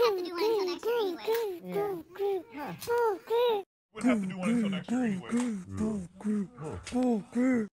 have to do one until next year anyway. Yeah. Huh. We'd have to do one until next year anyway. Yeah.